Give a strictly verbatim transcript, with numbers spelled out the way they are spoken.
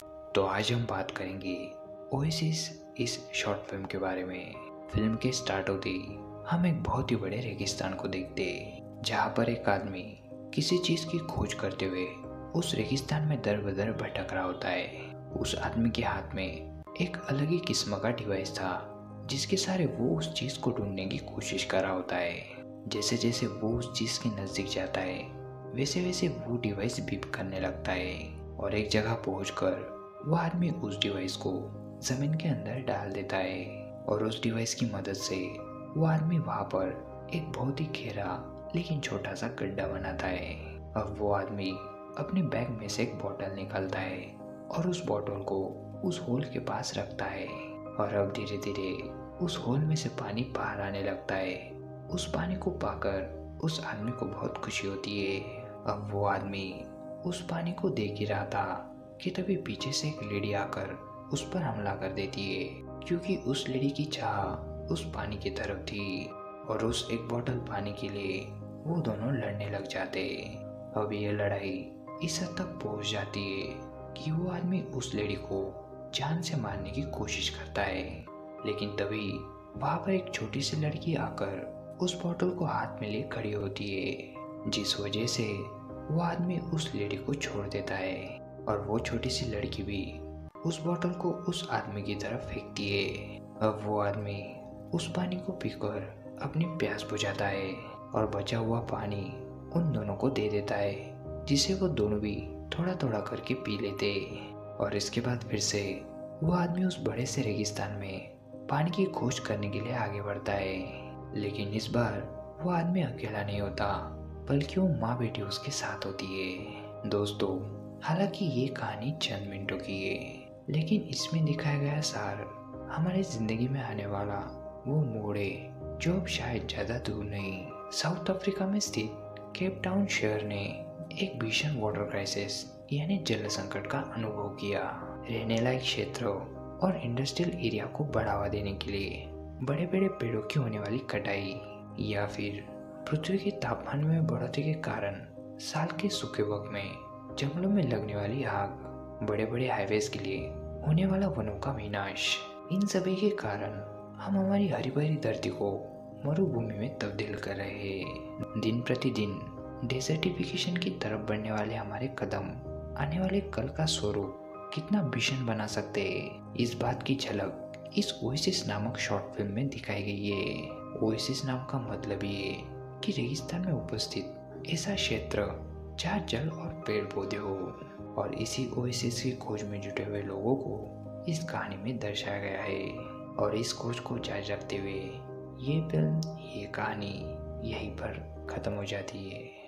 तो आज हम बात करेंगे ओएसिस इस शॉर्ट फिल्म के बारे में। फिल्म के स्टार्ट होते ही हम एक बहुत ही बड़े रेगिस्तान को देखते हैं, जहाँ पर एक आदमी किसी चीज़ की खोज करते हुए उस रेगिस्तान में दर बदर भटक रहा होता है। उस आदमी के हाथ में एक अलग ही किस्म का डिवाइस था, जिसके सहारे वो उस चीज़ को ढूंढने की कोशिश कर रहा होता है। जैसे जैसे वो उस चीज़ के नज़दीक जाता है, वैसे वैसे वो डिवाइस बीप करने लगता है और एक जगह पहुंचकर वो आदमी उस डिवाइस को ज़मीन के अंदर डाल देता है और उस डिवाइस की मदद से वो आदमी वहाँ पर एक बहुत ही गहरा लेकिन छोटा सा गड्ढा बनाता है। अब वो आदमी अपने बैग में से एक बोतल निकालता है और उस बोतल को उस होल के पास रखता है और अब धीरे धीरे उस होल में से पानी बाहर आने लगता है। उस पानी को पाकर उस आदमी को बहुत खुशी होती है। अब वो आदमी उस पानी को देख ही रहा था कि तभी पीछे से एक लेडी आकर उस पर हमला कर देती है, क्योंकि उस लेडी की चाह उस पानी की तरफ थी और उस एक बोतल पानी के लिए वो दोनों लड़ने लग जाते। अब ये लड़ाई इस हद तक पहुंच जाती है कि वो आदमी उस लेडी को जान से मारने की कोशिश करता है, लेकिन तभी वहाँ पर एक छोटी सी लड़की आकर उस बोतल को हाथ में ले खड़ी होती है, जिस वजह से वो आदमी उस लेडी को छोड़ देता है और वो छोटी सी लड़की भी उस बोतल को उस आदमी की तरफ फेंकती है। अब वो आदमी उस पानी को पीकर अपनी प्यास बुझाता है और बचा हुआ पानी उन दोनों को दे देता है, जिसे वो दोनों भी थोड़ा थोड़ा करके पी लेते। और इसके बाद फिर से वो आदमी उस बड़े से रेगिस्तान में पानी की खोज करने के लिए आगे बढ़ता है, लेकिन इस बार वो आदमी अकेला नहीं होता, बल्कि वो माँ बेटी उसके साथ होती है। दोस्तों, हालांकि ये कहानी चंद मिनटों की है, लेकिन इसमें दिखाया गया सार हमारी जिंदगी में आने वाला वो मोड़ है जो अब शायद ज़्यादा दूर नहीं। साउथ अफ्रीका में स्थित केप टाउन शहर ने एक भीषण वाटर क्राइसिस यानी जल संकट का अनुभव किया। रहने लायक क्षेत्रों और इंडस्ट्रियल एरिया को बढ़ावा देने के लिए बड़े बड़े पेड़ों की होने वाली कटाई या फिर पृथ्वी के तापमान में बढ़ोतरी के कारण साल के सूखे वक्त में जंगलों में लगने वाली आग, बड़े बड़े हाईवेज के लिए होने वाला वनों का विनाश, इन सभी के कारण हम हमारी हरी भरी धरती को मरुभूमि में तब्दील कर रहे हैं। दिन प्रतिदिन डेजर्टिफिकेशन की तरफ बढ़ने वाले हमारे कदम आने वाले कल का स्वरूप कितना भीषण बना सकते हैं, इस बात की झलक इस ओएसिस नामक शॉर्ट फिल्म में दिखाई गई है। ओएसिस नाम का मतलब ये कि रेगिस्तान में उपस्थित ऐसा क्षेत्र जहाँ जल और पेड़ पौधे हो, और इसी ओएसिस की खोज में जुटे हुए लोगों को इस कहानी में दर्शाया गया है। और इस खोज को जारी रखते हुए ये फिल्म, ये कहानी यहीं पर खत्म हो जाती है।